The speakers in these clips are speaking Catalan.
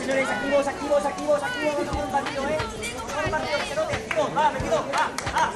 Señores, activos, activos, activos, activos. Vamos a jugar un partido, Vamos a jugar un partido, que se note, activos. Va, metido, va.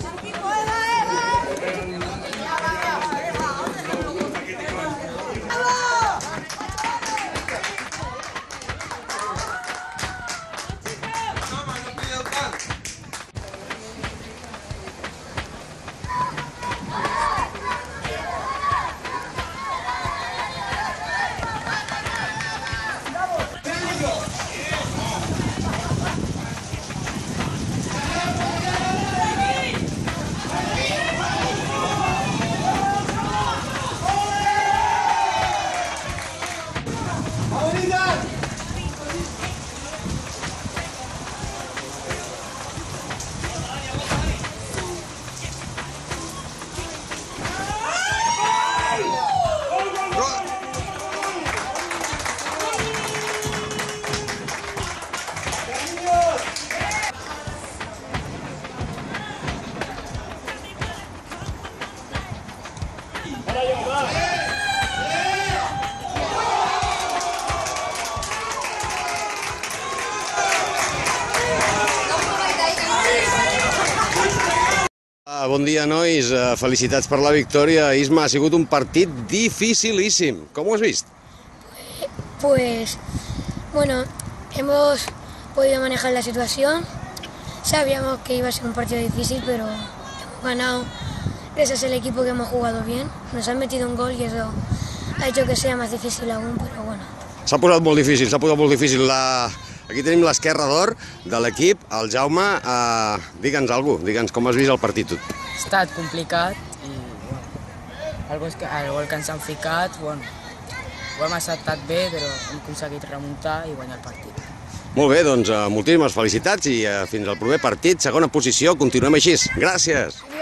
Bon dia, nois. Felicitats per la victòria. Isma, ha sigut un partit dificilíssim. Com ho has vist? Pues, bueno, hemos podido manejar la situación. Sabíamos que iba a ser un partido difícil, pero hemos ganado. Ese es el equipo que hemos jugado bien. Nos han metido un gol y eso ha hecho que sea más difícil aún, pero bueno. S'ha posat molt difícil, s'ha posat molt difícil. Aquí tenim l'esquerra d'or de l'equip, el Jaume. Digue'ns alguna cosa, digue'ns com has vist el partit tu. Ha estat complicat i el gol que ens han ficat, ho hem acceptat bé, però hem aconseguit remuntar i guanyar el partit. Molt bé, doncs moltíssimes felicitats i fins al proper partit. Segona posició, continuem així. Gràcies!